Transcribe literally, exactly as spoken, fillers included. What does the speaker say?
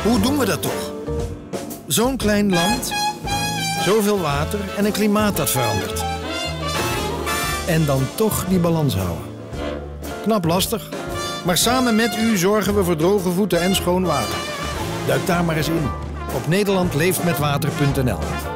Hoe doen we dat toch? Zo'n klein land, zoveel water en een klimaat dat verandert. En dan toch die balans houden. Knap lastig, maar samen met u zorgen we voor droge voeten en schoon water. Duik daar maar eens in op nederlandleeftmetwater punt n l.